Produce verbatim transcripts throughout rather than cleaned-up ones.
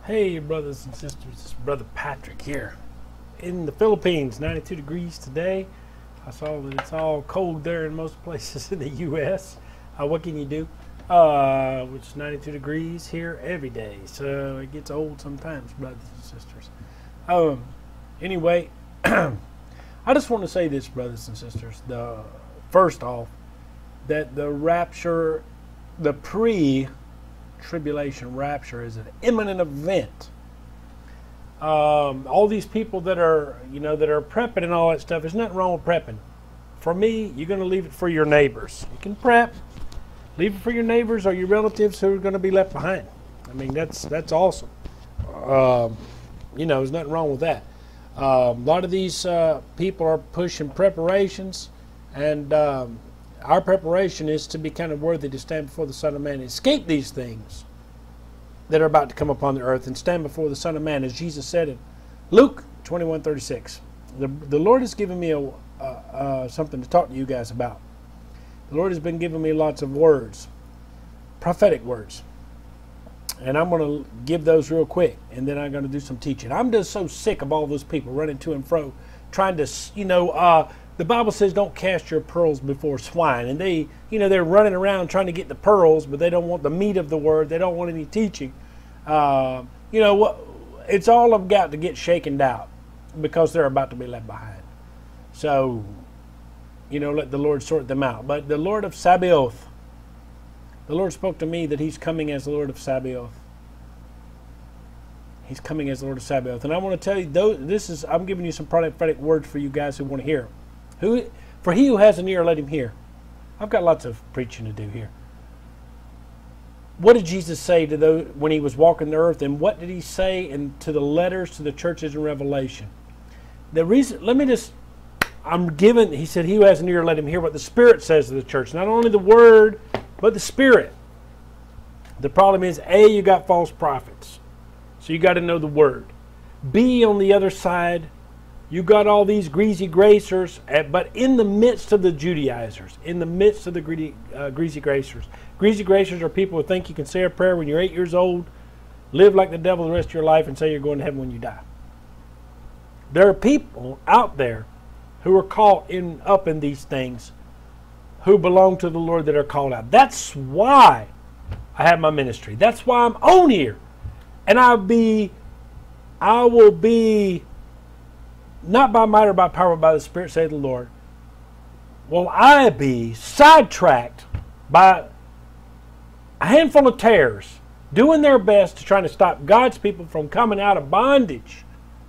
Hey brothers and sisters, it's Brother Patrick here in the Philippines. ninety-two degrees today. I saw that it's all cold there in most places in the U S Uh, what can you do? Uh, which is ninety-two degrees here every day, so it gets old sometimes, brothers and sisters. Um, anyway, I just want to say this, brothers and sisters. The first off, that the rapture, the pre tribulation rapture is an imminent event. Um, all these people that are, you know, that are prepping and all that stuff, there's nothing wrong with prepping. For me, you're going to leave it for your neighbors. You can prep, leave it for your neighbors or your relatives who are going to be left behind. I mean, that's that's awesome. Um, you know, there's nothing wrong with that. Um, a lot of these uh, people are pushing preparations, and um, our preparation is to be kind of worthy to stand before the Son of Man and escape these things that are about to come upon the earth and stand before the Son of Man, as Jesus said in Luke twenty-one thirty-six. The, the Lord has given me a, uh, uh, something to talk to you guys about. The Lord has been giving me lots of words, prophetic words. And I'm going to give those real quick, and then I'm going to do some teaching. I'm just so sick of all those people running to and fro, trying to, you know, uh, the Bible says don't cast your pearls before swine. And they, you know, they're running around trying to get the pearls, but they don't want the meat of the word. They don't want any teaching. Uh, you know, what? It's all I've got to get shaken out because they're about to be left behind. So, you know, let the Lord sort them out. But the Lord of SABAOTH, the Lord spoke to me that He's coming as the Lord of SABAOTH. He's coming as the Lord of SABAOTH. And I want to tell you, though, this is, I'm giving you some prophetic words for you guys who want to hear. Who, for he who has an ear, let him hear. I've got lots of preaching to do here. What did Jesus say to those when He was walking the earth, and what did He say in, to the letters to the churches in Revelation? The reason, let me just, I'm giving, He said, he who has an ear, let him hear what the Spirit says to the church. Not only the Word, but the Spirit. The problem is, A, you got false prophets. So you got to know the Word. B, on the other side, you got all these greasy gracers, but in the midst of the Judaizers, in the midst of the greedy, uh, greasy gracers. Greasy gracers are people who think you can say a prayer when you're eight years old, live like the devil the rest of your life, and say you're going to heaven when you die. There are people out there who are caught in, up in these things, who belong to the Lord, that are called out. That's why I have my ministry. That's why I'm on here. And I'll be, I will be, not by might or by power, but by the Spirit, saith the Lord, will I be sidetracked by a handful of tares doing their best to try to stop God's people from coming out of bondage.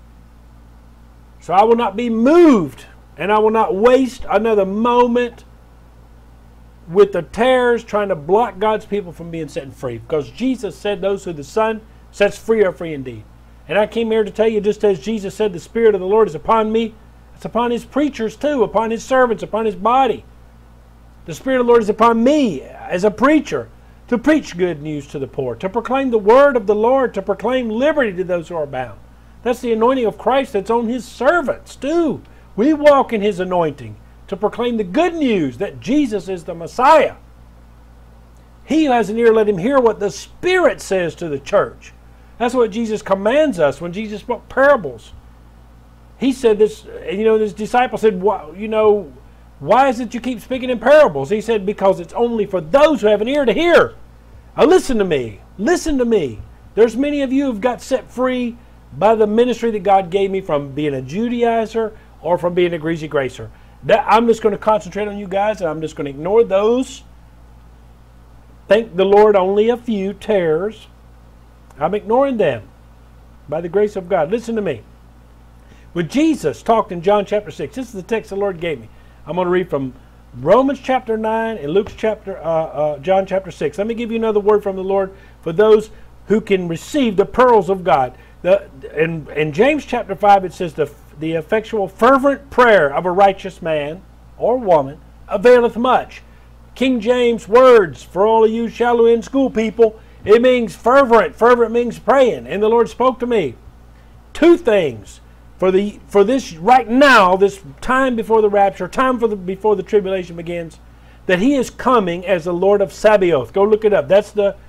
So I will not be moved, and I will not waste another moment with the tares trying to block God's people from being set free. Because Jesus said those who the Son sets free are free indeed. And I came here to tell you, just as Jesus said, the Spirit of the Lord is upon me, it's upon His preachers too, upon His servants, upon His body. The Spirit of the Lord is upon me as a preacher, to preach good news to the poor, to proclaim the word of the Lord, to proclaim liberty to those who are bound. That's the anointing of Christ that's on His servants too. We walk in His anointing to proclaim the good news that Jesus is the Messiah. He who has an ear, let him hear what the Spirit says to the church. That's what Jesus commands us when Jesus spoke parables. He said this, you know, His disciples said, well, you know, why is it you keep speaking in parables? He said, because it's only for those who have an ear to hear. Now listen to me. Listen to me. There's many of you who've got set free by the ministry that God gave me from being a Judaizer or from being a greasy gracer. That, I'm just going to concentrate on you guys, and I'm just going to ignore those. Thank the Lord, only a few tares. I'm ignoring them by the grace of God. Listen to me. When Jesus talked in John chapter six, this is the text the Lord gave me. I'm going to read from Romans chapter nine and Luke chapter, uh, uh, John chapter six. Let me give you another word from the Lord for those who can receive the pearls of God. The, in, in James chapter five, it says, the, the effectual fervent prayer of a righteous man or woman availeth much. King James words, for all of you shallow in school people, it means fervent. Fervent means praying. And the Lord spoke to me. Two things. For the for this right now, this time before the rapture, time for the before the tribulation begins, that He is coming as the Lord of SABAOTH. Go look it up. That's the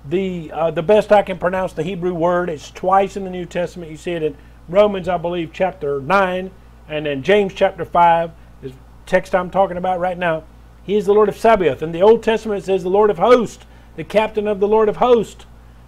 the uh, the best I can pronounce the Hebrew word. It's twice in the New Testament. You see it in Romans, I believe, chapter nine, and then James chapter five, the text I'm talking about right now. He is the Lord of SABAOTH. In the Old Testament, it says the Lord of hosts, the captain of the Lord of hosts.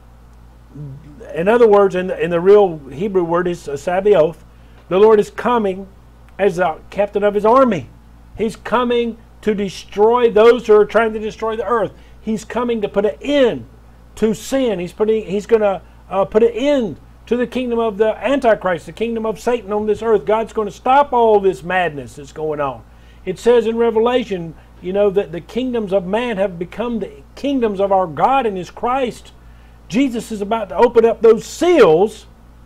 In other words, in the, in the real Hebrew word is SABAOTH. The Lord is coming as the captain of his army. He's coming to destroy those who are trying to destroy the earth. He's coming to put an end to sin. He's putting. He's going to uh, put an end to the kingdom of the Antichrist, the kingdom of Satan on this earth. God's going to stop all this madness that's going on. It says in Revelation, you know, that the kingdoms of man have become the kingdoms of our God and his Christ. Jesus is about to open up those seals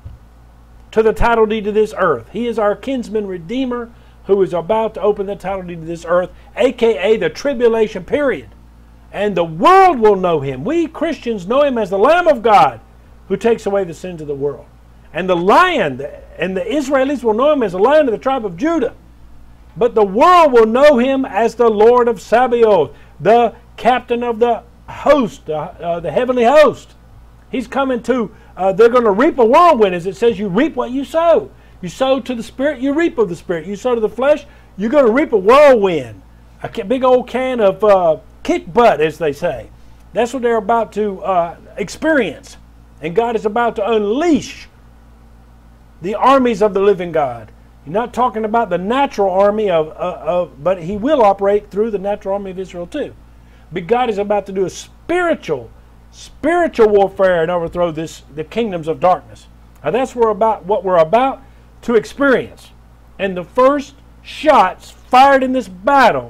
to the title deed of this earth. He is our kinsman redeemer who is about to open the title deed of this earth, a k a the tribulation period. And the world will know him. We Christians know him as the Lamb of God who takes away the sins of the world. And the Lion, and the Israelis will know him as the Lion of the tribe of Judah. But the world will know him as the Lord of SABAOTH, the captain of the host, uh, uh, the heavenly host. He's coming to, uh, they're going to reap a whirlwind, as it says, you reap what you sow. You sow to the Spirit, you reap of the Spirit. You sow to the flesh, you're going to reap a whirlwind. A big old can of uh, kick butt, as they say. That's what they're about to uh, experience. And God is about to unleash the armies of the living God. You're not talking about the natural army of, uh, of, but he will operate through the natural army of Israel too. But God is about to do a spiritual, spiritual warfare and overthrow this, the kingdoms of darkness. Now that's what we're about, what we're about to experience. And the first shots fired in this battle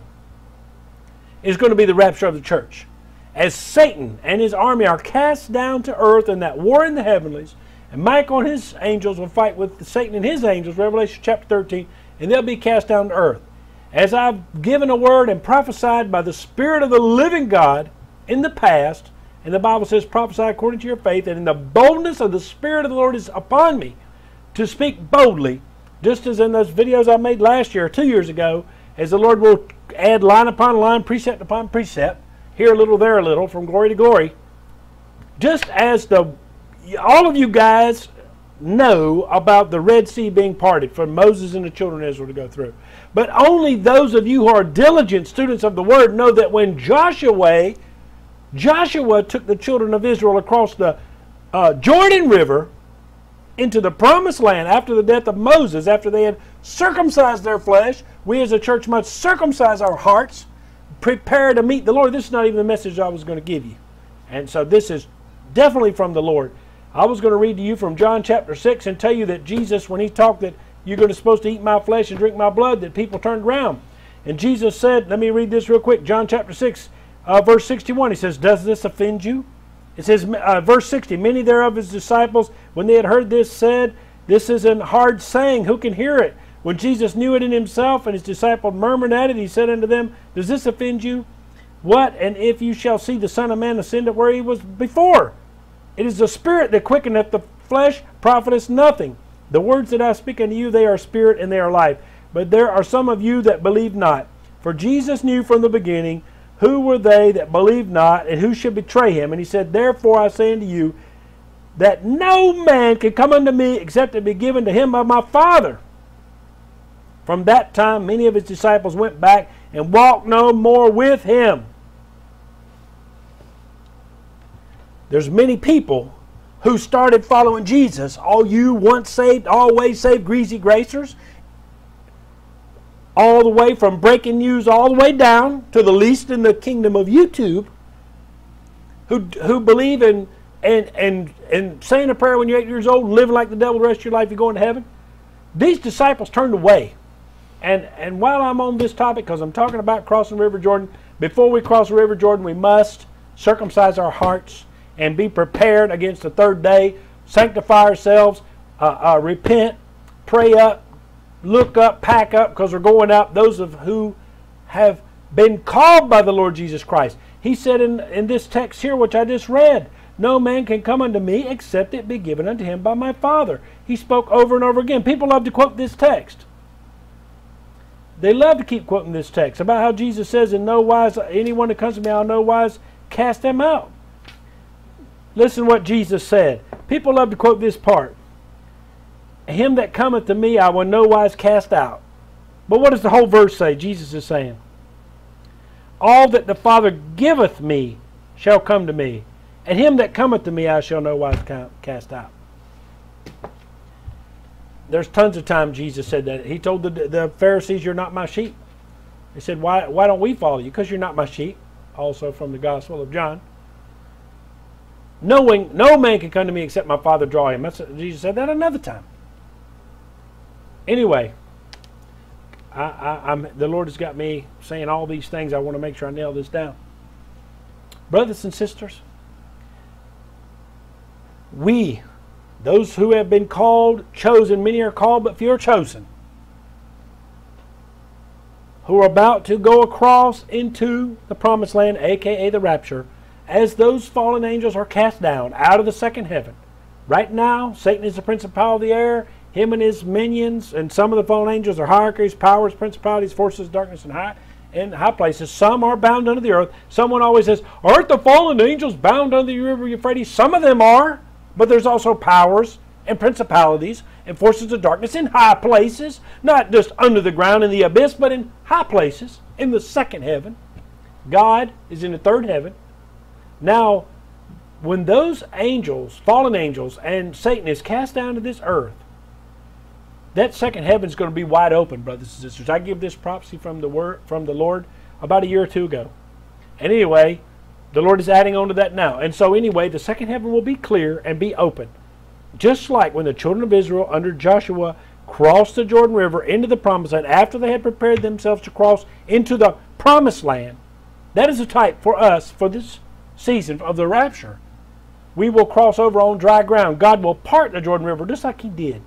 is going to be the rapture of the church. As Satan and his army are cast down to earth in that war in the heavenlies, and Michael and his angels will fight with Satan and his angels, Revelation chapter thirteen, and they'll be cast down to earth. As I've given a word and prophesied by the Spirit of the living God in the past, and the Bible says, prophesy according to your faith, and in the boldness of the Spirit of the Lord is upon me to speak boldly, just as in those videos I made last year or two years ago, as the Lord will add line upon line, precept upon precept, here a little, there a little, from glory to glory. Just as the all of you guys know about the Red Sea being parted for Moses and the children of Israel to go through. But only those of you who are diligent students of the Word know that when Joshua, Joshua took the children of Israel across the uh, Jordan River into the promised land after the death of Moses, after they had circumcised their flesh, we as a church must circumcise our hearts, prepare to meet the Lord. This is not even the message I was going to give you. And so this is definitely from the Lord. I was going to read to you from John chapter six and tell you that Jesus, when he talked that you're going to supposed to eat my flesh and drink my blood, that people turned around. And Jesus said, let me read this real quick, John chapter six, uh, verse sixty-one. He says, does this offend you? It says, uh, verse sixty, many thereof his disciples, when they had heard this, said, this is an hard saying, who can hear it? When Jesus knew it in himself, and his disciples murmured at it, he said unto them, does this offend you? What, and if you shall see the Son of Man ascend up where he was before? It is the Spirit that quickeneth, the flesh profiteth nothing. The words that I speak unto you, they are spirit and they are life. But there are some of you that believe not. For Jesus knew from the beginning who were they that believed not, and who should betray him. And he said, therefore I say unto you, that no man can come unto me except it be given to him by my Father. From that time many of his disciples went back and walked no more with him. There's many people who started following Jesus. All you once saved, always saved, greasy gracers. All the way from breaking news all the way down to the least in the kingdom of YouTube. Who, who believe in and, and, and saying a prayer when you're eight years old, living like the devil the rest of your life, you're going to heaven. These disciples turned away. And, and while I'm on this topic, because I'm talking about crossing the River Jordan, before we cross the River Jordan, we must circumcise our hearts and be prepared against the third day, sanctify ourselves, uh, uh, repent, pray up, look up, pack up, because we're going out, those of who have been called by the Lord Jesus Christ. He said in, in this text here, which I just read, no man can come unto me except it be given unto him by my Father. He spoke over and over again. People love to quote this text. They love to keep quoting this text about how Jesus says, in no wise, anyone that comes to me, I'll no wise cast them out. Listen what Jesus said. People love to quote this part. Him that cometh to me I will no wise cast out. But what does the whole verse say? Jesus is saying, all that the Father giveth me shall come to me, and him that cometh to me I shall no wise cast out. There's tons of times Jesus said that. He told the, the Pharisees, you're not my sheep. He said, why, why don't we follow you? Because you're not my sheep. Also from the Gospel of John. Knowing no man can come to me except my Father draw him. That's, Jesus said that another time. Anyway, I, I, I'm, the Lord has got me saying all these things. I want to make sure I nail this down. Brothers and sisters, we, those who have been called, chosen, many are called, but few are chosen, who are about to go across into the promised land, aka the rapture, as those fallen angels are cast down out of the second heaven. Right now, Satan is the principality of the air. Him and his minions, and some of the fallen angels are hierarchies, powers, principalities, forces, darkness, and high in high places. Some are bound under the earth. Someone always says, aren't the fallen angels bound under the river Euphrates? Some of them are, but there's also powers and principalities and forces of darkness in high places, not just under the ground in the abyss, but in high places, in the second heaven. God is in the third heaven. Now, when those angels, fallen angels, and Satan is cast down to this earth, that second heaven is going to be wide open, brothers and sisters. I give this prophecy from the word from the Lord about a year or two ago. And anyway, the Lord is adding on to that now. And so anyway, the second heaven will be clear and be open. Just like when the children of Israel under Joshua crossed the Jordan River into the promised land after they had prepared themselves to cross into the promised land. That is a type for us for this season of the rapture. We will cross over on dry ground. God will part the Jordan River just like he did.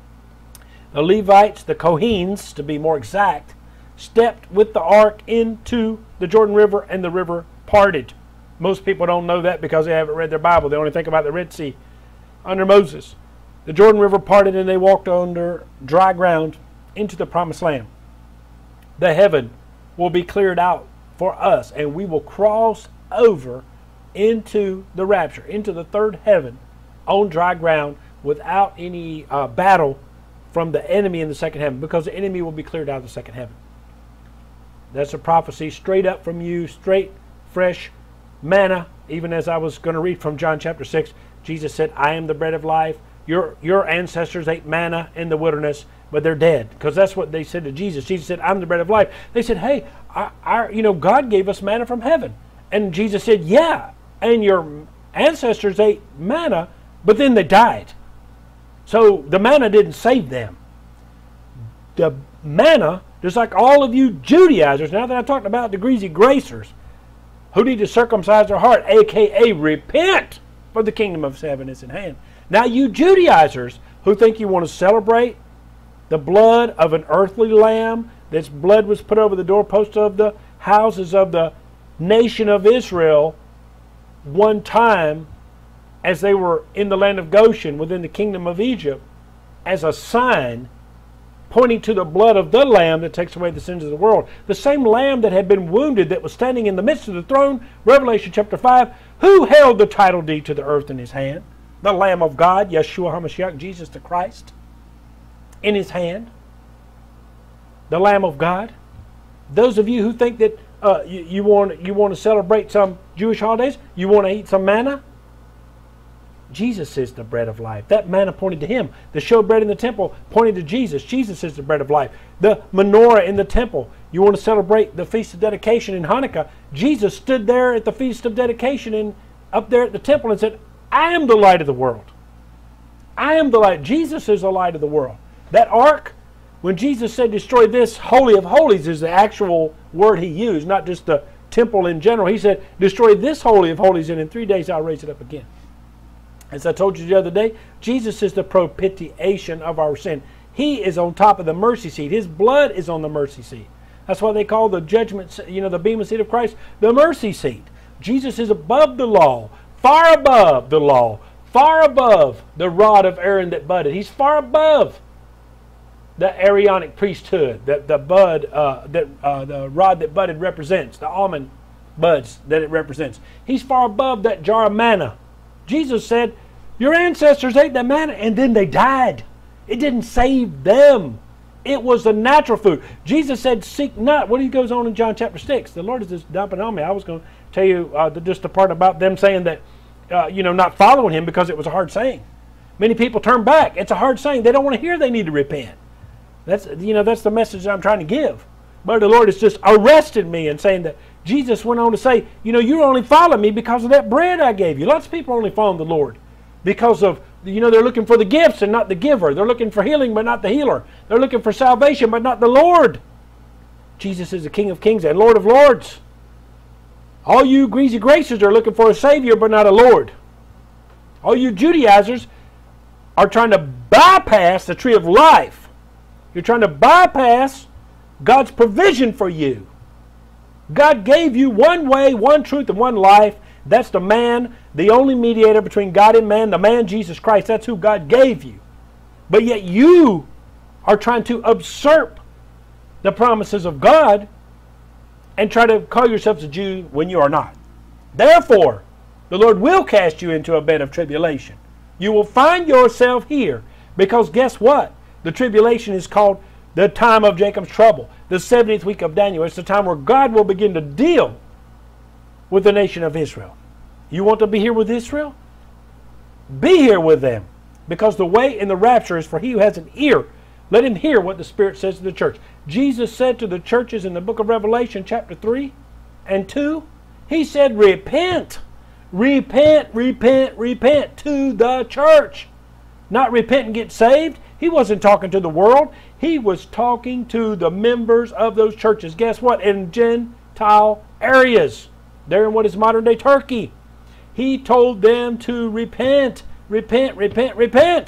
The Levites, the Kohanes, to be more exact, stepped with the ark into the Jordan River, and the river parted. Most people don't know that because they haven't read their Bible. They only think about the Red Sea under Moses. The Jordan River parted, and they walked under dry ground into the promised land. The heaven will be cleared out for us, and we will cross over into the rapture, into the third heaven, on dry ground without any uh, battle from the enemy in the second heaven, because the enemy will be cleared out of the second heaven. That's a prophecy straight up from you, straight, fresh manna. Even as I was going to read from John chapter six, Jesus said, I am the bread of life. Your, your ancestors ate manna in the wilderness, but they're dead. Because that's what they said to Jesus. Jesus said, I'm the bread of life. They said, hey, our, our, you know, God gave us manna from heaven. And Jesus said, yeah, and your ancestors ate manna, but then they died. So the manna didn't save them. The manna, just like all of you Judaizers, now that I'm talking about the greasy gracers, who need to circumcise their heart, a k a repent, for the kingdom of heaven is at hand. Now you Judaizers who think you want to celebrate the blood of an earthly lamb, this blood was put over the doorposts of the houses of the nation of Israel one time, as they were in the land of Goshen within the kingdom of Egypt, as a sign pointing to the blood of the Lamb that takes away the sins of the world. The same Lamb that had been wounded, that was standing in the midst of the throne, Revelation chapter five, who held the title deed to the earth in his hand? The Lamb of God, Yeshua HaMashiach, Jesus the Christ, in his hand. The Lamb of God. Those of you who think that uh, you, you, want, you want to celebrate some Jewish holidays, you want to eat some manna, Jesus is the bread of life. That manna pointed to him. The showbread in the temple pointed to Jesus. Jesus is the bread of life. The menorah in the temple. You want to celebrate the Feast of Dedication in Hanukkah. Jesus stood there at the Feast of Dedication and up there at the temple and said, I am the light of the world. I am the light. Jesus is the light of the world. That ark, when Jesus said destroy this holy of holies, is the actual word he used, not just the temple in general. He said destroy this holy of holies, and in three days I'll raise it up again. As I told you the other day, Jesus is the propitiation of our sin. He is on top of the mercy seat. His blood is on the mercy seat. That's why they call the judgment, you know, the bema seat of Christ, the mercy seat. Jesus is above the law, far above the law, far above the rod of Aaron that budded. He's far above the Aaronic priesthood that the bud, uh, that uh, the rod that budded represents, the almond buds that it represents. He's far above that jar of manna Jesus said, your ancestors ate that manna and then they died. It didn't save them. It was the natural food. Jesus said, seek not. What he goes on in John chapter six. The Lord is just dumping on me. I was going to tell you uh, the, just the part about them saying that, uh, you know, not following him because it was a hard saying. Many people turn back. It's a hard saying. They don't want to hear they need to repent. That's, you know, that's the message I'm trying to give. But the Lord has just arrested me in saying that Jesus went on to say, you know, you only follow me because of that bread I gave you. Lots of people only follow the Lord because of, you know, they're looking for the gifts and not the giver. They're looking for healing but not the healer. They're looking for salvation but not the Lord. Jesus is the King of Kings and Lord of Lords. All you greasy gracers are looking for a Savior but not a Lord. All you Judaizers are trying to bypass the tree of life. You're trying to bypass God's provision for you. God gave you one way, one truth, and one life. That's the man, the only mediator between God and man, the man Jesus Christ. That's who God gave you. But yet you are trying to usurp the promises of God and try to call yourselves a Jew when you are not. Therefore, the Lord will cast you into a bed of tribulation. You will find yourself here because guess what? The tribulation is called the time of Jacob's trouble, the seventieth week of Daniel. It's the time where God will begin to deal with the nation of Israel. You want to be here with Israel? Be here with them. Because the way in the rapture is for he who has an ear, let him hear what the Spirit says to the church. Jesus said to the churches in the book of Revelation chapter three and two, he said, repent, repent, repent, repent to the church. Not repent and get saved. He wasn't talking to the world. He was talking to the members of those churches. Guess what? In Gentile areas. They're in what is modern day Turkey. He told them to repent, repent, repent, repent.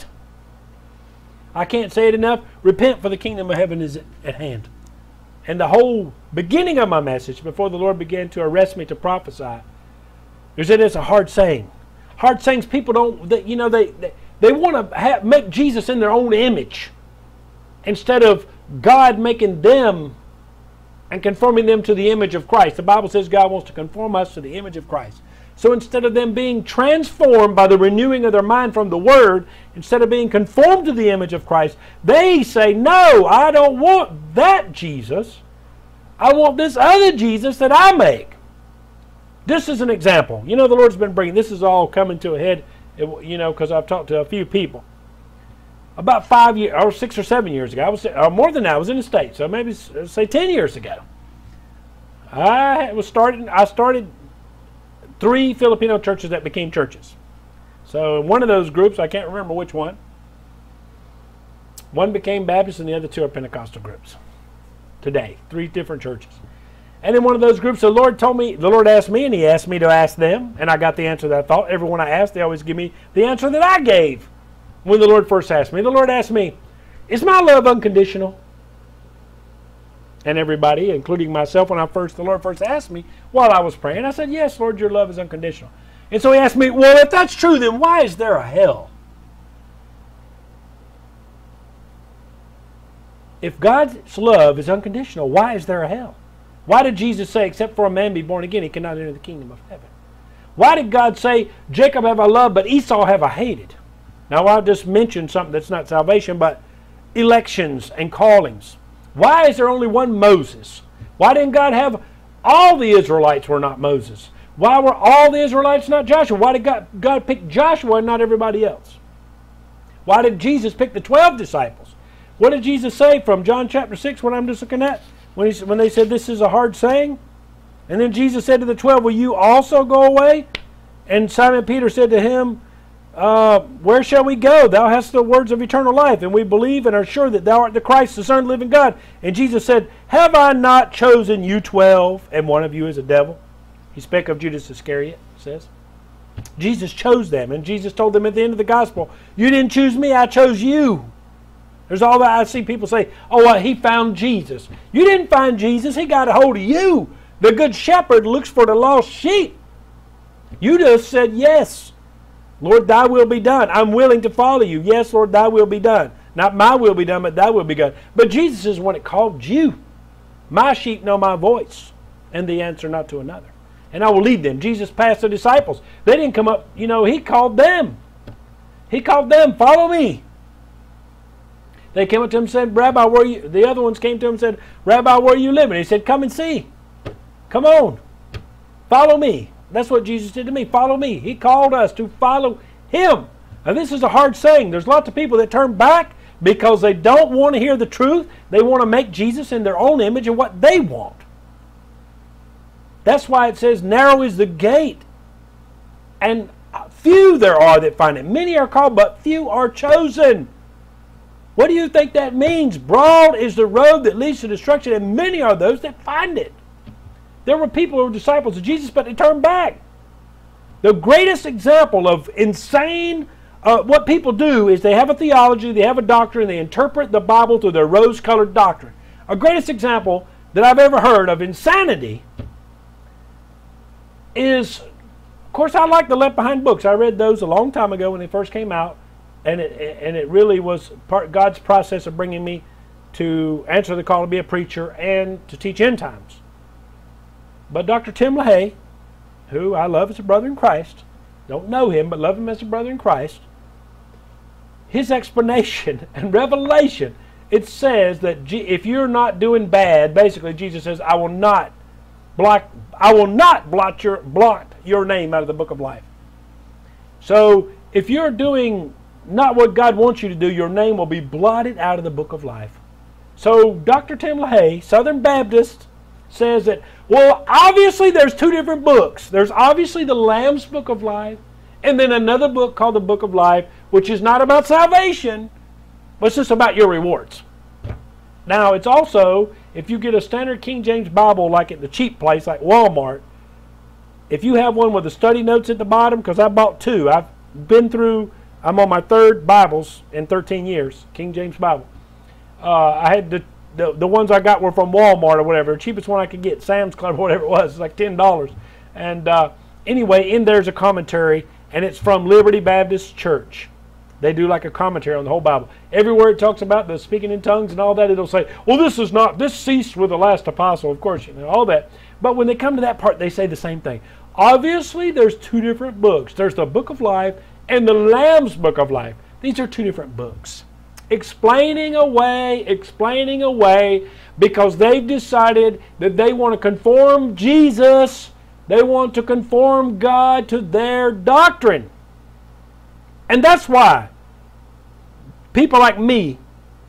I can't say it enough. Repent, for the kingdom of heaven is at hand. And the whole beginning of my message, before the Lord began to arrest me to prophesy, is that it's a hard saying. Hard sayings, people don't, they, you know, they, they, they want to have, make Jesus in their own image instead of God making them and conforming them to the image of Christ. The Bible says God wants to conform us to the image of Christ. So instead of them being transformed by the renewing of their mind from the Word, instead of being conformed to the image of Christ, they say, no, I don't want that Jesus. I want this other Jesus that I make. This is an example. You know, the Lord's been bringing, this is all coming to a head, you know, because I've talked to a few people. About five years, or six or seven years ago, I was, or more than that, I was in the States, so maybe say ten years ago. I was starting, I started three Filipino churches that became churches. So one of those groups, I can't remember which one, one became Baptist and the other two are Pentecostal groups. Today, three different churches. And in one of those groups, the Lord told me, the Lord asked me, and He asked me to ask them, and I got the answer that I thought. Everyone I asked, they always give me the answer that I gave when the Lord first asked me. The Lord asked me, is my love unconditional? And everybody, including myself, when I first, the Lord first asked me while I was praying, I said, yes, Lord, your love is unconditional. And so He asked me, well, if that's true, then why is there a hell? If God's love is unconditional, why is there a hell? Why did Jesus say, except for a man be born again, he cannot enter the kingdom of heaven? Why did God say, Jacob have I loved, but Esau have I hated? Now, I just mentioned something that's not salvation, but elections and callings. Why is there only one Moses? Why didn't God have all the Israelites were not Moses? Why were all the Israelites not Joshua? Why did God, God pick Joshua and not everybody else? Why did Jesus pick the twelve disciples? What did Jesus say from John chapter six, when I'm just looking at? When, he, when they said this is a hard saying? And then Jesus said to the twelve, will you also go away? And Simon Peter said to him, uh, where shall we go? Thou hast the words of eternal life, and we believe and are sure that thou art the Christ, the Son of the living God. And Jesus said, have I not chosen you twelve, and one of you is a devil? He spake of Judas Iscariot, it says. Jesus chose them, and Jesus told them at the end of the gospel, you didn't choose me, I chose you. There's all that I see people say, oh, well, he found Jesus. You didn't find Jesus, he got a hold of you. The good shepherd looks for the lost sheep. You just said yes. Lord, thy will be done. I'm willing to follow you. Yes, Lord, thy will be done. Not my will be done, but thy will be done. But Jesus is the one that called you. My sheep know my voice, and the answer not to another. and I will lead them. Jesus passed the disciples. They didn't come up, you know, he called them. He called them, follow me. They came up to him and said, Rabbi, where are you? The other ones came to him and said, Rabbi, where are you living? He said, come and see. Come on. Follow me. That's what Jesus did to me. Follow me. He called us to follow him. Now this is a hard saying. There's lots of people that turn back because they don't want to hear the truth. They want to make Jesus in their own image and what they want. That's why it says, narrow is the gate, and few there are that find it. Many are called, but few are chosen. What do you think that means? Broad is the road that leads to destruction, and many are those that find it. There were people who were disciples of Jesus, but they turned back. The greatest example of insane, uh, what people do is they have a theology, they have a doctrine, they interpret the Bible through their rose-colored doctrine. A greatest example that I've ever heard of insanity is, of course, I like the Left Behind books. I read those a long time ago when they first came out, and it, and it really was part God's process of bringing me to answer the call to be a preacher and to teach end times. But Doctor Tim LaHaye, who I love as a brother in Christ, don't know him, but love him as a brother in Christ, his explanation and revelation, it says that if you're not doing bad, basically Jesus says, I will not blot, I will not blot your, blot your name out of the book of life. So if you're doing not what God wants you to do, your name will be blotted out of the book of life. So Doctor Tim LaHaye, Southern Baptist, says that, well, obviously there's two different books. There's obviously the Lamb's Book of Life, and then another book called the Book of Life, which is not about salvation, but it's just about your rewards. Now, it's also, if you get a standard King James Bible like at the cheap place, like Walmart, if you have one with the study notes at the bottom, because I bought two. I've been through, I'm on my third Bibles in thirteen years, King James Bible. Uh, I had the The, the ones I got were from Walmart or whatever. The cheapest one I could get, Sam's Club or whatever it was, it's like ten dollars. And uh, anyway, in there's a commentary, and it's from Liberty Baptist Church. They do like a commentary on the whole Bible. Everywhere it talks about the speaking in tongues and all that, it'll say, well, this is not, this ceased with the last apostle, of course, you know, all that. But when they come to that part, they say the same thing. Obviously, there's two different books. There's the Book of Life and the Lamb's Book of Life. These are two different books. Explaining away, explaining away, because they've decided that they want to conform Jesus, they want to conform God to their doctrine. And that's why people like me,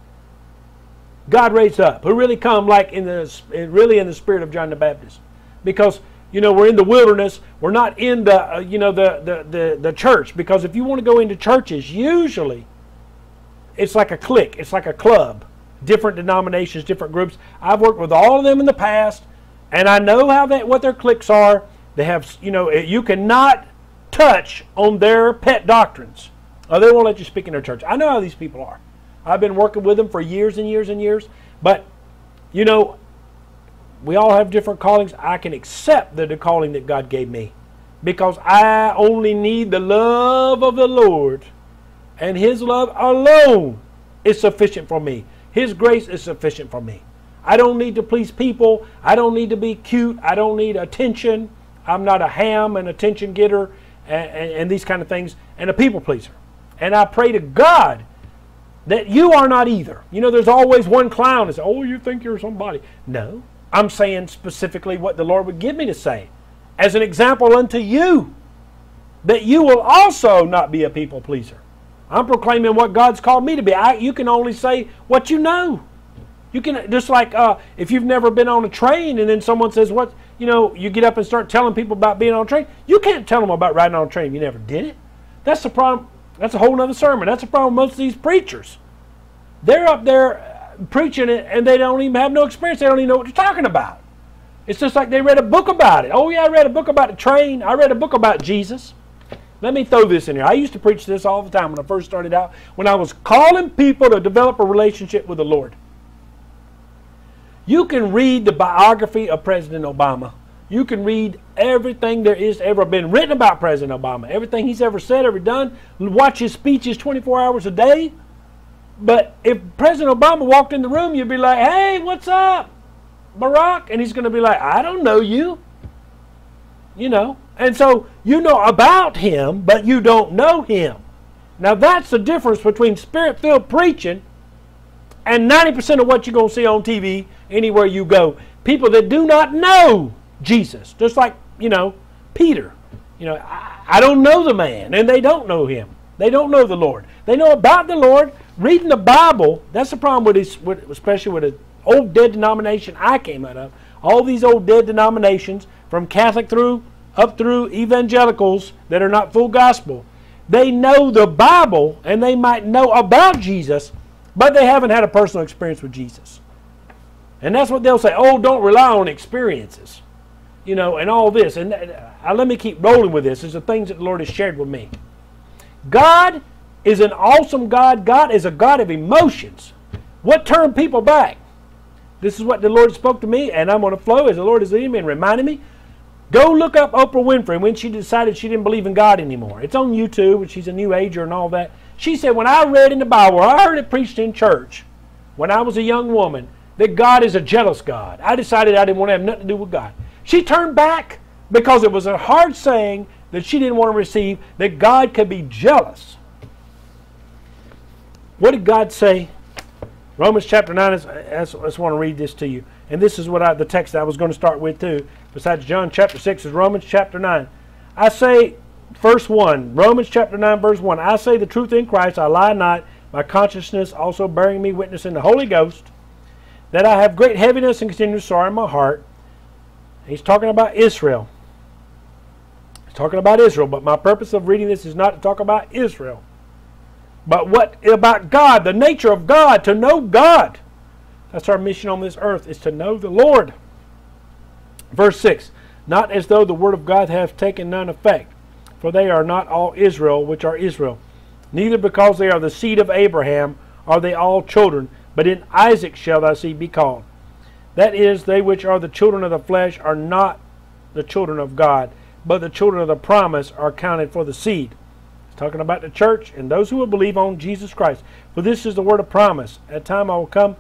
God raised up, who really come like in the, really in the spirit of John the Baptist. Because, you know, we're in the wilderness, we're not in the, uh, you know, the, the, the, the church. Because if you want to go into churches, usually, it's like a clique. It's like a club. Different denominations, different groups. I've worked with all of them in the past, and I know how they, what their cliques are. They have, you know, you cannot touch on their pet doctrines. Oh, they won't let you speak in their church. I know how these people are. I've been working with them for years and years and years. But, you know, we all have different callings. I can accept the, the calling that God gave me, because I only need the love of the Lord. And His love alone is sufficient for me. His grace is sufficient for me. I don't need to please people. I don't need to be cute. I don't need attention. I'm not a ham, an attention getter, and, and, and these kind of things, and a people pleaser. And I pray to God that you are not either. You know, there's always one clown that says, oh, you think you're somebody. No. I'm saying specifically what the Lord would give me to say as an example unto you, that you will also not be a people pleaser. I'm proclaiming what God's called me to be. I, you can only say what you know. You can, just like uh, if you've never been on a train and then someone says, what, you know, you get up and start telling people about being on a train. You can't tell them about riding on a train. You never did it. That's the problem. That's a whole other sermon. That's the problem with most of these preachers. They're up there preaching it and they don't even have no experience. They don't even know what they're talking about. It's just like they read a book about it. Oh yeah, I read a book about a train. I read a book about Jesus. Let me throw this in here. I used to preach this all the time when I first started out, when I was calling people to develop a relationship with the Lord. You can read the biography of President Obama. You can read everything there is ever been written about President Obama, everything he's ever said, ever done. Watch his speeches twenty-four hours a day. But if President Obama walked in the room, you'd be like, hey, what's up, Barack? And he's going to be like, I don't know you. You know, and so you know about him, but you don't know him. Now that's the difference between spirit-filled preaching and ninety percent of what you're going to see on T V anywhere you go. People that do not know Jesus, just like, you know, Peter. You know, I, I don't know the man, and they don't know him. They don't know the Lord. They know about the Lord. Reading the Bible, that's the problem with this, with, especially with an old dead denomination I came out of. All these old dead denominations, from Catholic through up through evangelicals that are not full gospel, they know the Bible and they might know about Jesus, but they haven't had a personal experience with Jesus. And that's what they'll say, oh, don't rely on experiences, you know, and all this. And uh, let me keep rolling with this. It's the things that the Lord has shared with me. God is an awesome God. God is a God of emotions. What turned people back? This is what the Lord spoke to me, and I'm going to flow as the Lord is leading me and reminding me. Go look up Oprah Winfrey when she decided she didn't believe in God anymore. It's on YouTube, and she's a New Ager and all that. She said, when I read in the Bible, or I heard it preached in church, when I was a young woman, that God is a jealous God. I decided I didn't want to have nothing to do with God. She turned back because it was a hard saying that she didn't want to receive, that God could be jealous. What did God say? Romans chapter nine, is, I just want to read this to you. And this is what I, the text I was going to start with too. Besides John chapter six is Romans chapter nine. I say, verse one, Romans chapter nine, verse one, I say the truth in Christ, I lie not, my consciousness also bearing me witness in the Holy Ghost, that I have great heaviness and continual sorrow in my heart. He's talking about Israel. He's talking about Israel, but my purpose of reading this is not to talk about Israel, but what about God, the nature of God, to know God. That's our mission on this earth, is to know the Lord. Verse six, not as though the word of God hath taken none effect, for they are not all Israel which are Israel, neither because they are the seed of Abraham are they all children, but in Isaac shall thy seed be called. That is, they which are the children of the flesh are not the children of God, but the children of the promise are counted for the seed. He's talking about the church and those who will believe on Jesus Christ. For this is the word of promise. At time I will come.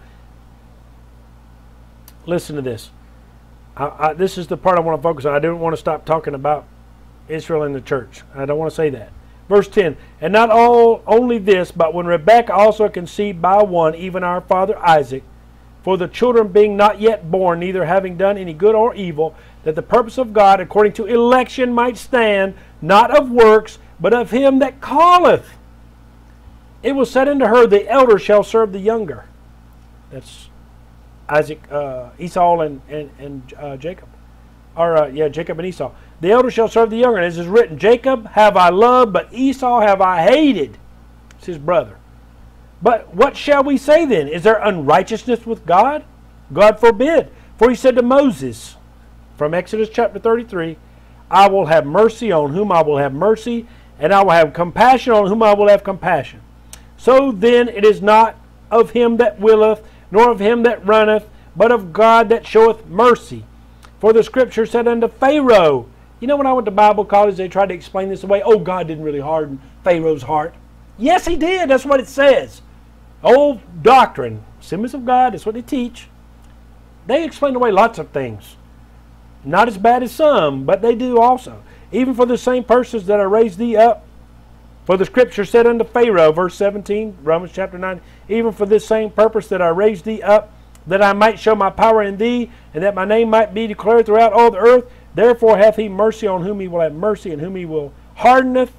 Listen to this. I, I, this is the part I want to focus on. I don't want to stop talking about Israel and the church. I don't want to say that. Verse ten, and not all only this, but when Rebekah also conceived by one, even our father Isaac, for the children being not yet born, neither having done any good or evil, that the purpose of God according to election might stand, not of works, but of him that calleth. It was said unto her, the elder shall serve the younger. That's Isaac, uh, Esau and, and, and uh, Jacob. Or, uh, yeah, Jacob and Esau. The elder shall serve the younger. And as is written, Jacob have I loved, but Esau have I hated. It's his brother. But what shall we say then? Is there unrighteousness with God? God forbid. For he said to Moses, from Exodus chapter thirty-three, I will have mercy on whom I will have mercy, and I will have compassion on whom I will have compassion. So then it is not of him that willeth, nor of him that runneth, but of God that showeth mercy. For the scripture said unto Pharaoh, you know, when I went to Bible college, they tried to explain this away. Oh, God didn't really harden Pharaoh's heart. Yes, he did. That's what it says. Old doctrine, Assemblies of God, that's what they teach. They explain away lots of things. Not as bad as some, but they do also. Even for the same persons that I raised thee up. For the scripture said unto Pharaoh, verse seventeen, Romans chapter nine, even for this same purpose that I raised thee up, that I might show my power in thee, and that my name might be declared throughout all the earth. Therefore hath he mercy on whom he will have mercy, and whom he will hardeneth.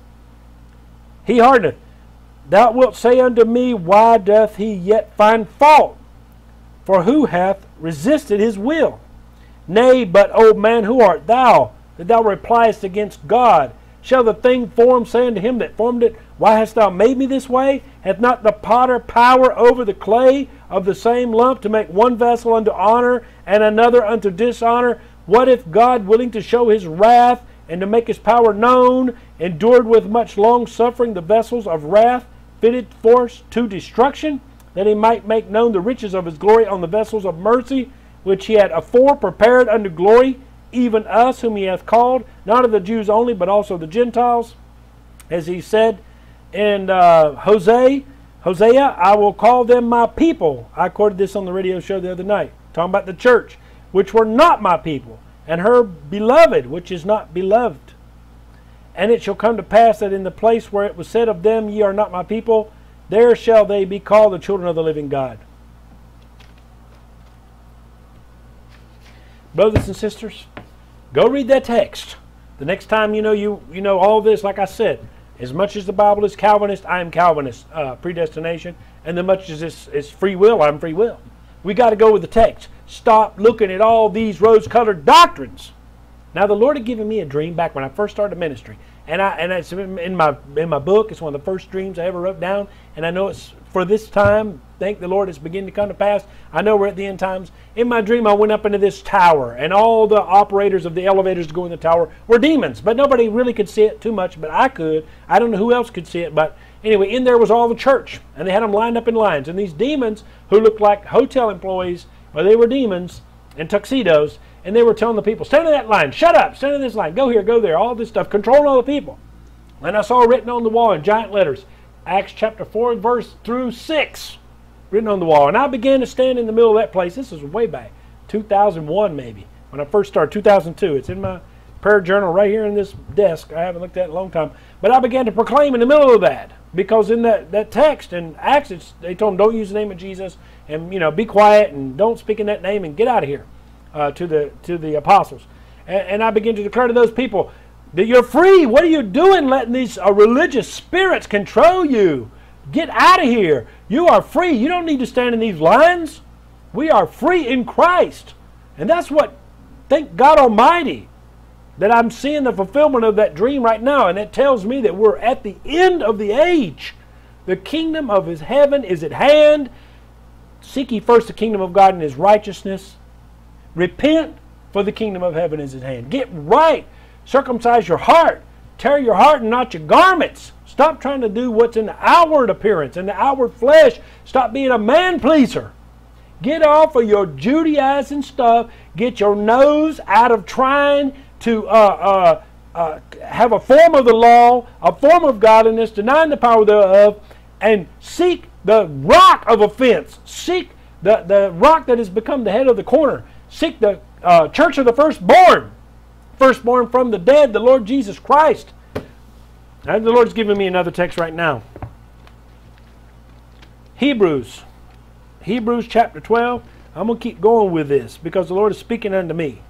He hardeneth. Thou wilt say unto me, why doth he yet find fault? For who hath resisted his will? Nay, but, O man, who art thou, that thou repliest against God? Shall the thing formed say unto him that formed it, why hast thou made me this way? Hath not the potter power over the clay of the same lump to make one vessel unto honor and another unto dishonor? What if God, willing to show his wrath and to make his power known, endured with much long suffering the vessels of wrath fitted forth to destruction, that he might make known the riches of his glory on the vessels of mercy, which he had afore prepared unto glory, even us whom he hath called, not of the Jews only, but also the Gentiles? As he said in uh, Hosea, Hosea, I will call them my people. I quoted this on the radio show the other night, talking about the church, which were not my people. and her beloved, which is not beloved. And it shall come to pass that in the place where it was said of them, ye are not my people, there shall they be called the children of the living God. Brothers and sisters, go read that text. The next time you know you you know all this, like I said, as much as the Bible is Calvinist, I am Calvinist, uh, predestination, and as much as it's, it's free will, I'm free will. We got to go with the text. Stop looking at all these rose-colored doctrines. Now, the Lord had given me a dream back when I first started ministry, and I and it's in my in my book. It's one of the first dreams I ever wrote down, and I know it's for this time. Thank the Lord, it's beginning to come to pass. I know we're at the end times. In my dream, I went up into this tower, and all the operators of the elevators to go in the tower were demons, but nobody really could see it too much, but I could. I don't know who else could see it, but anyway, in there was all the church, and they had them lined up in lines, and these demons who looked like hotel employees, or they were demons in tuxedos, and they were telling the people, stand in that line, shut up, stand in this line, go here, go there, all this stuff, controlling all the people. And I saw written on the wall in giant letters, Acts chapter four, verse through six, written on the wall. And I began to stand in the middle of that place. This was way back, two thousand one maybe, when I first started, two thousand two. It's in my prayer journal right here in this desk. I haven't looked at it in a long time. But I began to proclaim in the middle of that, because in that, that text in Acts, it's, they told them, don't use the name of Jesus, and you know, be quiet, and don't speak in that name, and get out of here, uh, to the to the apostles. And, and I began to declare to those people that you're free. What are you doing letting these uh, religious spirits control you? Get out of here. You are free. You don't need to stand in these lines. We are free in Christ. And that's what, thank God Almighty, that I'm seeing the fulfillment of that dream right now. And it tells me that we're at the end of the age. The kingdom of His heaven is at hand. Seek ye first the kingdom of God and His righteousness. Repent, for the kingdom of heaven is at hand. Get right. Circumcise your heart. Tear your heart and not your garments. Stop trying to do what's in the outward appearance, in the outward flesh. Stop being a man-pleaser. Get off of your Judaizing stuff. Get your nose out of trying to uh, uh, uh, have a form of the law, a form of godliness, denying the power thereof, and seek the rock of offense. Seek the, the rock that has become the head of the corner. Seek the uh, church of the firstborn. Firstborn from the dead, the Lord Jesus Christ. And the Lord's giving me another text right now. Hebrews. Hebrews chapter twelve. I'm going to keep going with this because the Lord is speaking unto me.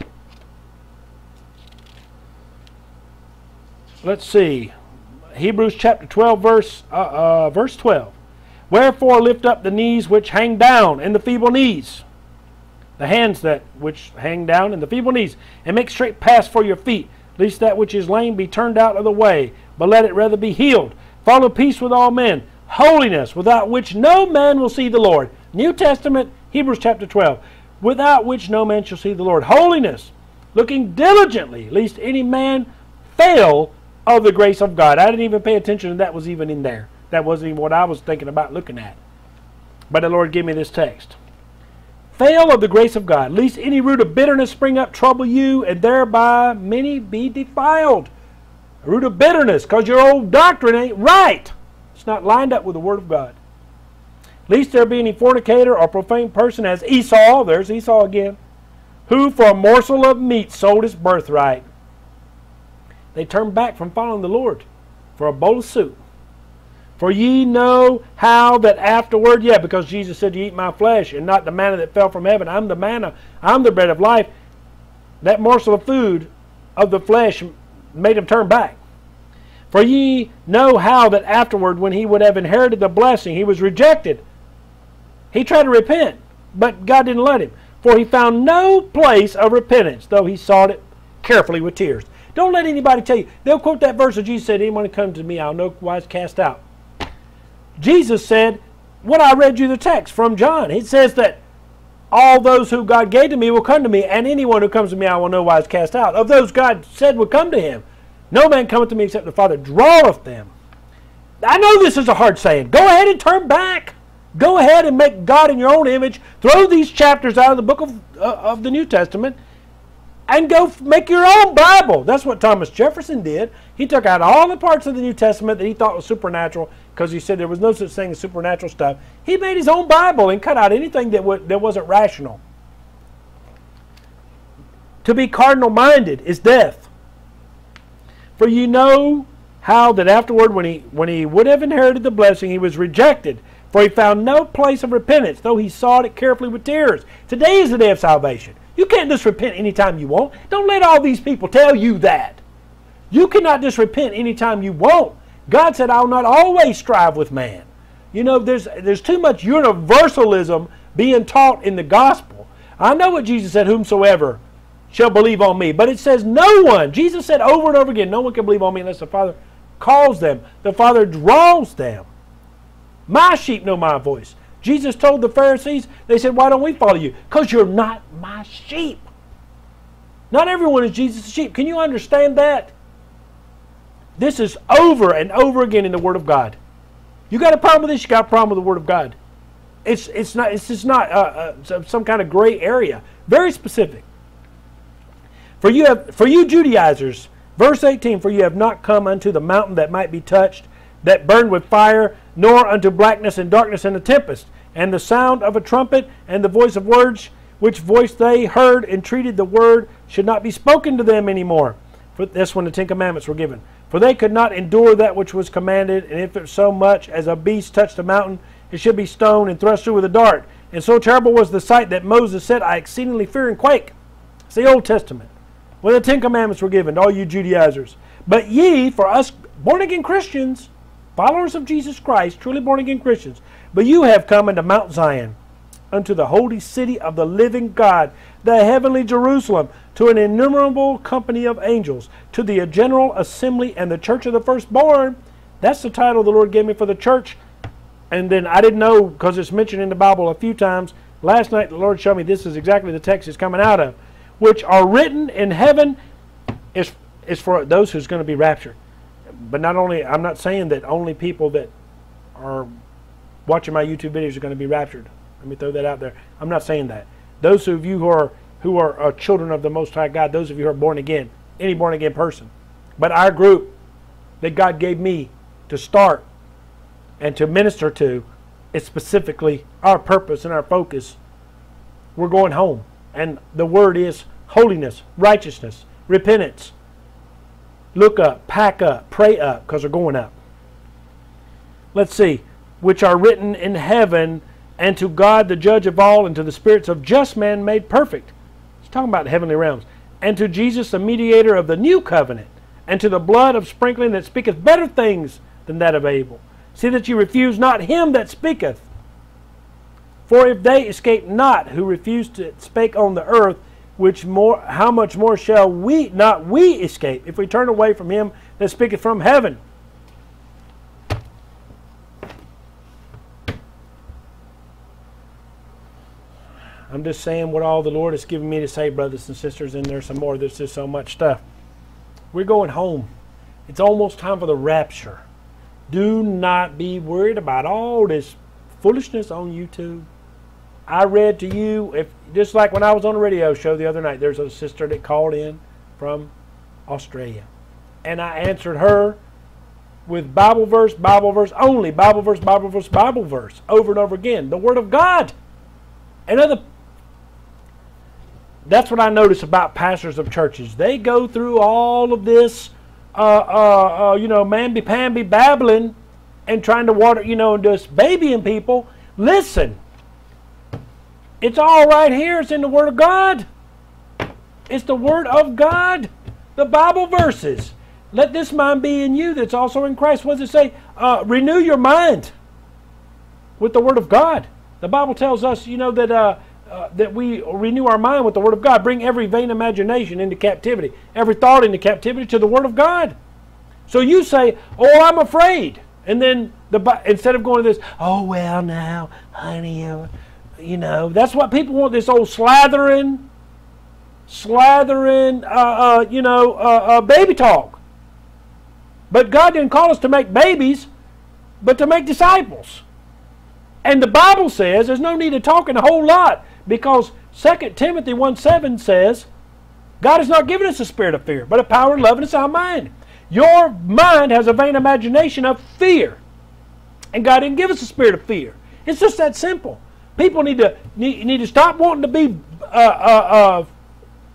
Let's see. Hebrews chapter twelve, verse, uh, uh, verse twelve. Wherefore lift up the knees which hang down, and the feeble knees. The hands that which hang down, and the feeble knees, and make straight paths for your feet, lest that which is lame be turned out of the way, but let it rather be healed. Follow peace with all men, holiness, without which no man will see the Lord. New Testament, Hebrews chapter twelve. Without which no man shall see the Lord. Holiness, looking diligently, lest any man fail of the grace of God. I didn't even pay attention to that was even in there. That wasn't even what I was thinking about looking at. But the Lord gave me this text. Fail of the grace of God, lest any root of bitterness spring up, trouble you, and thereby many be defiled. A root of bitterness, because your old doctrine ain't right. It's not lined up with the Word of God. Lest there be any fornicator or profane person as Esau, there's Esau again, who for a morsel of meat sold his birthright. They turned back from following the Lord for a bowl of soup. For ye know how that afterward, yeah, because Jesus said, you eat my flesh and not the manna that fell from heaven. I'm the manna. I'm the bread of life. That morsel of food of the flesh made him turn back. For ye know how that afterward, when he would have inherited the blessing, he was rejected. He tried to repent, but God didn't let him. For he found no place of repentance, though he sought it carefully with tears. Don't let anybody tell you. They'll quote that verse where Jesus said, anyone who comes to me, I'll no wise cast out. Jesus said, what I read you the text from John. It says that all those who God gave to me will come to me, and anyone who comes to me I will no wise cast out. Of those God said would come to him, no man cometh to me except the Father draweth them. I know this is a hard saying. Go ahead and turn back. Go ahead and make God in your own image. Throw these chapters out of the book of, uh, of the New Testament and go make your own Bible. That's what Thomas Jefferson did. He took out all the parts of the New Testament that he thought was supernatural because he said there was no such thing as supernatural stuff. He made his own Bible and cut out anything that, w that wasn't rational. To be cardinal-minded is death. For you know how that afterward, when he, when he would have inherited the blessing, he was rejected. For he found no place of repentance, though he sought it carefully with tears. Today is the day of salvation. You can't just repent anytime you want. Don't let all these people tell you that. You cannot just repent anytime you want. God said, I will not always strive with man. You know, there's, there's too much universalism being taught in the gospel. I know what Jesus said, whomsoever shall believe on me. But it says no one. Jesus said over and over again, no one can believe on me unless the Father calls them. The Father draws them. My sheep know my voice. Jesus told the Pharisees, they said, why don't we follow you? Because you're not my sheep. Not everyone is Jesus' sheep. Can you understand that? This is over and over again in the Word of God. You got a problem with this, you got a problem with the Word of God. It's, it's, not, it's just not uh, uh, some kind of gray area. Very specific. For you, have, for you Judaizers, verse eighteen, for you have not come unto the mountain that might be touched, that burned with fire, nor unto blackness and darkness and a tempest, and the sound of a trumpet, and the voice of words, which voice they heard, entreated the word should not be spoken to them any more. For that's when the Ten Commandments were given. For they could not endure that which was commanded, and if it so much as a beast touched a mountain, it should be stoned and thrust through with a dart. And so terrible was the sight that Moses said, I exceedingly fear and quake. It's the Old Testament, when the Ten Commandments were given to all you Judaizers. But ye, for us born-again Christians, followers of Jesus Christ, truly born-again Christians, but you have come into Mount Zion, unto the holy city of the living God, the heavenly Jerusalem, to an innumerable company of angels, to the general assembly and the church of the firstborn. That's the title the Lord gave me for the church. And then I didn't know, because it's mentioned in the Bible a few times. Last night the Lord showed me this is exactly the text it's coming out of. Which are written in heaven is, is for those who's going to be raptured. But not only, I'm not saying that only people that are watching my YouTube videos are going to be raptured. Let me throw that out there. I'm not saying that. Those of you who are who are uh, children of the Most High God, those of you who are born again, any born again person. But our group that God gave me to start and to minister to is specifically our purpose and our focus. We're going home. And the word is holiness, righteousness, repentance. Look up, pack up, pray up, because we're going up. Let's see. Which are written in heaven, and to God the judge of all, and to the spirits of just men made perfect. It's talking about heavenly realms. And to Jesus the mediator of the new covenant, and to the blood of sprinkling that speaketh better things than that of Abel. See that you refuse not him that speaketh. For if they escape not who refuse to spake on the earth, which more, how much more shall we not we escape if we turn away from him that speaketh from heaven? I'm just saying what all the Lord has given me to say, brothers and sisters, and there's some more. There's just so much stuff. We're going home. It's almost time for the rapture. Do not be worried about all this foolishness on YouTube. I read to you, if just like when I was on a radio show the other night, there's a sister that called in from Australia. And I answered her with Bible verse, Bible verse only, Bible verse, Bible verse, Bible verse, over and over again. The Word of God. And other, that's what I notice about pastors of churches. They go through all of this, uh, uh, uh, you know, mamby-pamby babbling and trying to water, you know, just babying people. Listen. It's all right here. It's in the Word of God. It's the Word of God. The Bible verses. Let this mind be in you that's also in Christ. What does it say? Uh, renew your mind with the Word of God. The Bible tells us, you know, that uh, uh, that we renew our mind with the Word of God. Bring every vain imagination into captivity. Every thought into captivity to the Word of God. So you say, oh, I'm afraid. And then the instead of going to this, oh, well, now, honey, uh, you know, that's what people want, this old slathering, slathering, uh, uh, you know, uh, uh, baby talk. But God didn't call us to make babies, but to make disciples. And the Bible says there's no need of talking a whole lot, because Second Timothy one seven says, God has not given us a spirit of fear, but a power, love, and a sound mind. Your mind has a vain imagination of fear. And God didn't give us a spirit of fear. It's just that simple. People need to need, need to stop wanting to be uh, uh, uh,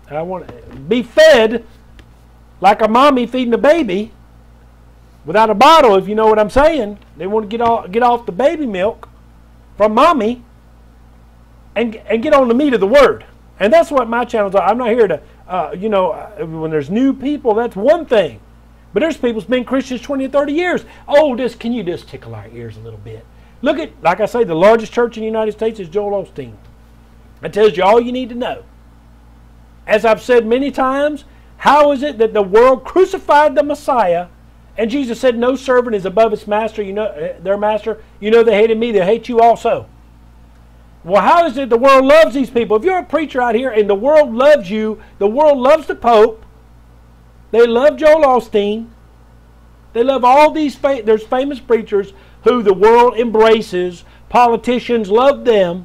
I want to be fed like a mommy feeding a baby without a bottle, if you know what I'm saying. They want to get off, get off the baby milk from mommy and, and get on the meat of the word. And that's what my channels are. I'm not here to, uh, you know, when there's new people, that's one thing. But there's people who've been Christians twenty or thirty years. Oh, just, can you just tickle our ears a little bit? Look at, like I say, the largest church in the United States is Joel Osteen. That tells you all you need to know. As I've said many times, how is it that the world crucified the Messiah, and Jesus said no servant is above his master, you know, their master? You know they hated me, they hate you also. Well, how is it the world loves these people? If you're a preacher out here and the world loves you, the world loves the Pope, they love Joel Osteen, they love all these, fa there's famous preachers who the world embraces, politicians love them,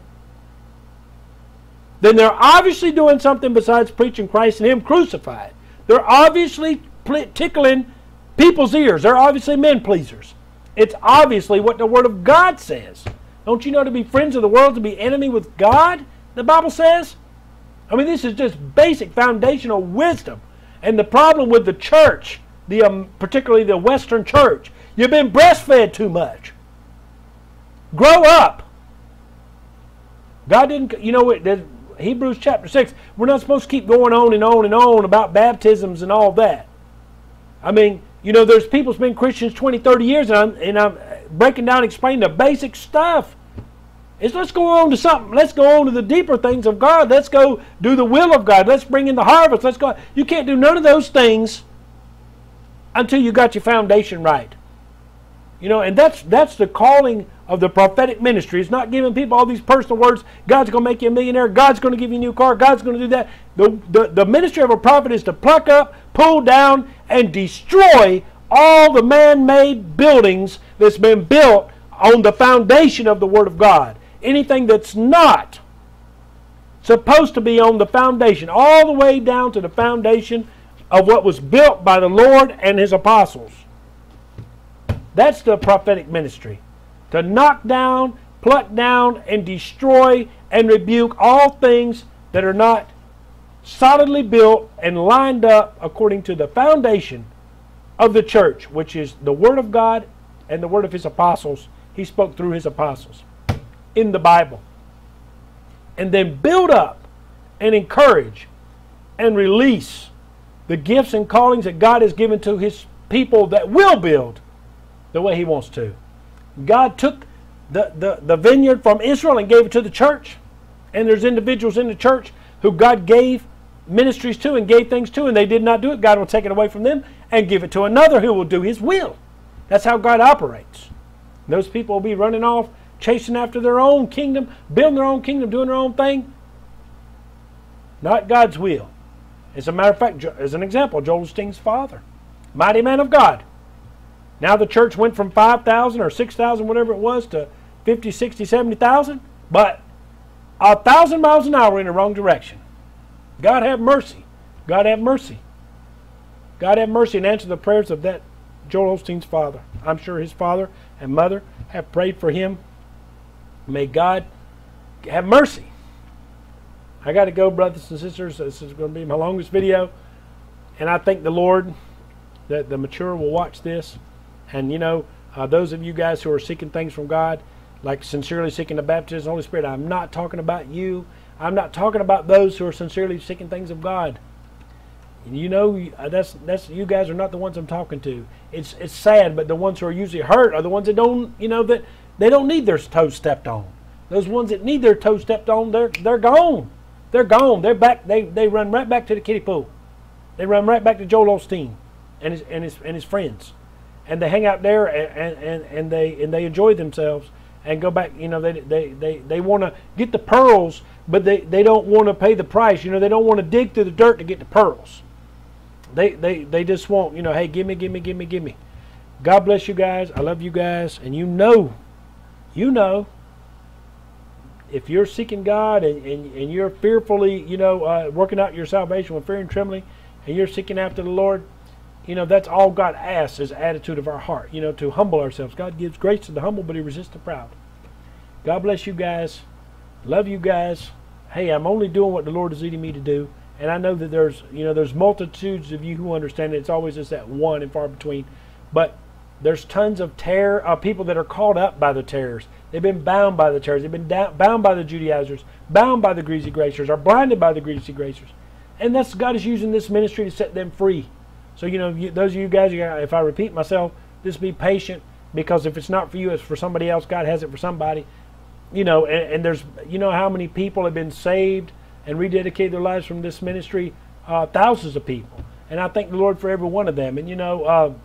then they're obviously doing something besides preaching Christ and Him crucified. They're obviously tickling people's ears. They're obviously men pleasers. It's obviously what the Word of God says. Don't you know to be friends of the world, to be enemy with God, the Bible says? I mean, this is just basic foundational wisdom. And the problem with the church, the um, particularly the Western church, you've been breastfed too much. Grow up. God didn't, you know, it, Hebrews chapter six, we're not supposed to keep going on and on and on about baptisms and all that. I mean, you know, there's people who've been Christians twenty, thirty years, and I'm, and I'm breaking down, explaining the basic stuff. It's let's go on to something. Let's go on to the deeper things of God. Let's go do the will of God. Let's bring in the harvest. Let's go. You can't do none of those things until you got your foundation right. You know, and that's that's the calling of the prophetic ministry. It's not giving people all these personal words. God's going to make you a millionaire. God's going to give you a new car. God's going to do that. The, the, the ministry of a prophet is to pluck up, pull down, and destroy all the man-made buildings that's been built on the foundation of the Word of God. Anything that's not supposed to be on the foundation, all the way down to the foundation of what was built by the Lord and His apostles. That's the prophetic ministry. To knock down, pluck down, and destroy and rebuke all things that are not solidly built and lined up according to the foundation of the church, which is the Word of God and the Word of His apostles. He spoke through His apostles in the Bible. And then build up and encourage and release the gifts and callings that God has given to His people that will build the way He wants to. God took the, the, the vineyard from Israel and gave it to the church. And there's individuals in the church who God gave ministries to and gave things to, and they did not do it. God will take it away from them and give it to another who will do His will. That's how God operates. Those people will be running off, chasing after their own kingdom, building their own kingdom, doing their own thing. Not God's will. As a matter of fact, as an example, Joel Osteen's father, mighty man of God. Now the church went from five thousand or six thousand, whatever it was, to fifty, sixty, seventy thousand. But a thousand miles an hour in the wrong direction. God have mercy. God have mercy. God have mercy and answer the prayers of that Joel Osteen's father. I'm sure his father and mother have prayed for him. May God have mercy. I got to go, brothers and sisters. This is going to be my longest video. And I thank the Lord that the mature will watch this. And, you know, uh, those of you guys who are seeking things from God, like sincerely seeking the baptism of the Holy Spirit, I'm not talking about you. I'm not talking about those who are sincerely seeking things of God. You know, that's that's you guys are not the ones I'm talking to. It's it's sad, but the ones who are usually hurt are the ones that don't, you know, that they don't need their toes stepped on. Those ones that need their toes stepped on, they're they're gone. They're gone. They're back. They they run right back to the kiddie pool. They run right back to Joel Osteen and his and his and his friends, and they hang out there and and, and they and they enjoy themselves and go back. You know, they they they they want to get the pearls, but they they don't want to pay the price. You know, they don't want to dig through the dirt to get the pearls. They, they, they just want, you know, hey, give me, give me, give me, give me. God bless you guys. I love you guys. And you know, you know, if you're seeking God and, and, and you're fearfully, you know, uh, working out your salvation with fear and trembling, and you're seeking after the Lord, you know, that's all God asks is attitude of our heart, you know, to humble ourselves. God gives grace to the humble, but He resists the proud. God bless you guys. Love you guys. Hey, I'm only doing what the Lord is leading me to do. And I know that there's, you know, there's multitudes of you who understand it. It's always just that one and far between. But there's tons of terror, uh, people that are caught up by the terrors. They've been bound by the terrors. They've been down, bound by the Judaizers, bound by the greasy gracers, are blinded by the greasy gracers. And that's, God is using this ministry to set them free. So, you know, you, those of you guys, you gotta, if I repeat myself, just be patient, because if it's not for you, it's for somebody else. God has it for somebody. You know, and, and there's, you know how many people have been saved and rededicated their lives from this ministry? Uh, thousands of people. And I thank the Lord for every one of them. And, you know, uh,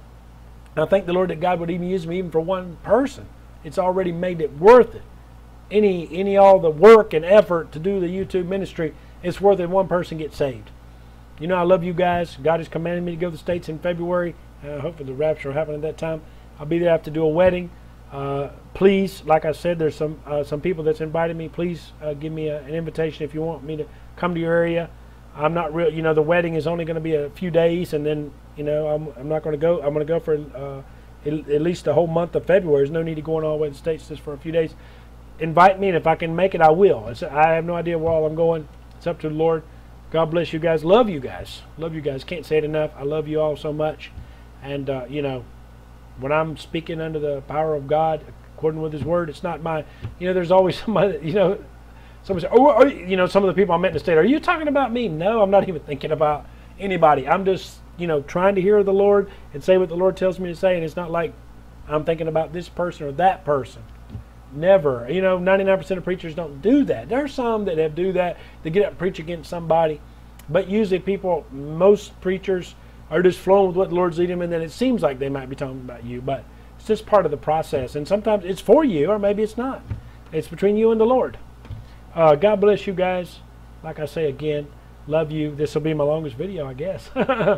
I thank the Lord that God would even use me even for one person. It's already made it worth it. Any, any, all the work and effort to do the YouTube ministry, it's worth it one person gets saved. You know, I love you guys. God has commanded me to go to the States in February. Uh, hopefully the rapture will happen at that time. I'll be there. I have to do a wedding. Uh, please, like I said, there's some uh, some people that's invited me. Please uh, give me a, an invitation if you want me to come to your area. I'm not real. You know, the wedding is only going to be a few days, and then, you know, I'm, I'm not going to go. I'm going to go for uh, at, at least the whole month of February. There's no need to go on all the way to the States just for a few days. Invite me, and if I can make it, I will. It's, I have no idea where all I'm going. It's up to the Lord. God bless you guys. Love you guys. Love you guys. Can't say it enough. I love you all so much. And, uh, you know, when I'm speaking under the power of God, according with His Word, it's not my, you know, there's always somebody, you know, somebody say, oh, are you, you know, some of the people I met in the state, are you talking about me? No, I'm not even thinking about anybody. I'm just, you know, trying to hear the Lord and say what the Lord tells me to say. And it's not like I'm thinking about this person or that person. Never. You know, ninety-nine percent of preachers don't do that. There are some that have do that. They get up and preach against somebody. But usually people, most preachers are just flowing with what the Lord's leading them, and then it seems like they might be talking about you. But it's just part of the process. And sometimes it's for you, or maybe it's not. It's between you and the Lord. Uh, God bless you guys. Like I say again, love you. This will be my longest video, I guess.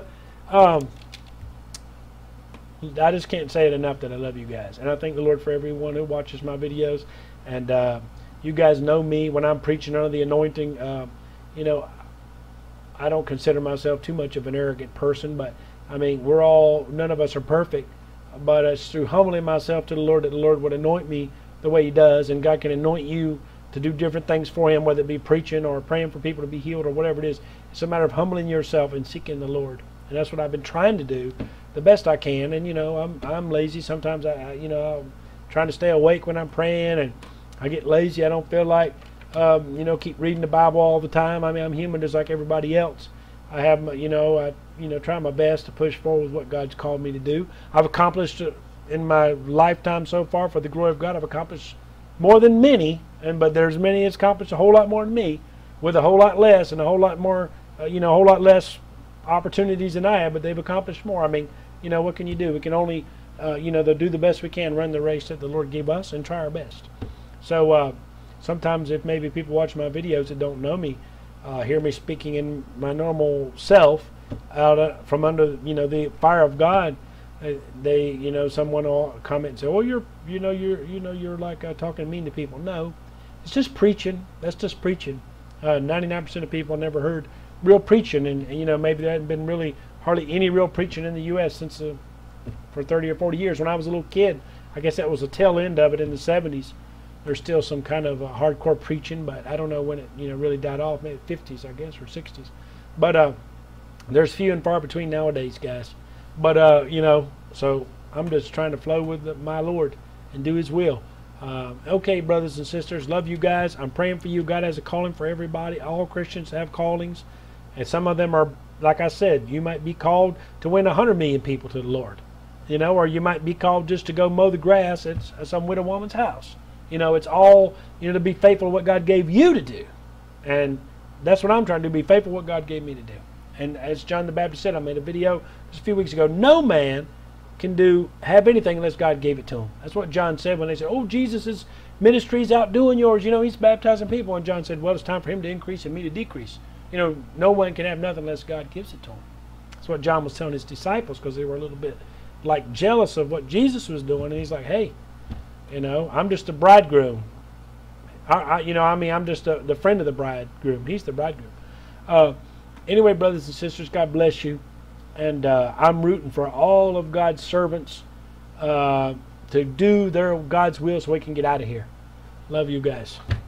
um, I just can't say it enough that I love you guys. And I thank the Lord for everyone who watches my videos. And uh, you guys know me when I'm preaching under the anointing. Uh, you know, I don't consider myself too much of an arrogant person. But, I mean, we're all, none of us are perfect. But it's through humbling myself to the Lord that the Lord would anoint me the way He does. And God can anoint you to do different things for Him, whether it be preaching or praying for people to be healed or whatever it is. It's a matter of humbling yourself and seeking the Lord. And that's what I've been trying to do the best I can. And, you know, I'm I'm lazy. Sometimes, I, you know, I'm trying to stay awake when I'm praying, and I get lazy. I don't feel like, um, you know, keep reading the Bible all the time. I mean, I'm human just like everybody else. I have, my, you know, I, you know, try my best to push forward with what God's called me to do. I've accomplished uh, in my lifetime so far, for the glory of God, I've accomplished more than many, and but there's many that's accomplished a whole lot more than me, with a whole lot less and a whole lot more, uh, you know, a whole lot less opportunities than I have, but they've accomplished more. I mean, you know, what can you do? We can only, uh, you know, they'll do the best we can, run the race that the Lord gave us, and try our best. So uh, sometimes if maybe people watch my videos that don't know me, uh, hear me speaking in my normal self, out uh, from under, you know, the fire of God, uh, they, you know, someone will comment and say, "Oh, you're, you know, you're, you know, you're like uh, talking mean to people." No, it's just preaching. That's just preaching. ninety-nine percent of people never heard real preaching, and, and you know, maybe there hadn't been really hardly any real preaching in the U S since uh, for thirty or forty years. When I was a little kid, I guess that was the tail end of it in the seventies. There's still some kind of uh, hardcore preaching, but I don't know when it, you know, really died off. Maybe fifties, I guess, or sixties. But uh, there's few and far between nowadays, guys. But uh, you know, so I'm just trying to flow with the, my Lord and do His will. Uh, okay, brothers and sisters, love you guys. I'm praying for you. God has a calling for everybody. All Christians have callings. And some of them are, like I said, you might be called to win a hundred million people to the Lord, you know, or you might be called just to go mow the grass at some widow woman's house. You know, it's all, you know, to be faithful to what God gave you to do. And that's what I'm trying to do, be faithful to what God gave me to do. And as John the Baptist said, I made a video just a few weeks ago, no man can do, have anything unless God gave it to him. That's what John said when they said, "Oh, Jesus' ministry's outdoing yours. You know, He's baptizing people." And John said, "Well, it's time for Him to increase and me to decrease." You know, no one can have nothing unless God gives it to him. That's what John was telling his disciples, because they were a little bit like jealous of what Jesus was doing. And He's like, "Hey, you know, I'm just a bridegroom. I, I you know, I mean, I'm just a, the friend of the bridegroom. He's the bridegroom." Uh, anyway, brothers and sisters, God bless you. And uh, I'm rooting for all of God's servants uh, to do their God's will so we can get out of here. Love you guys.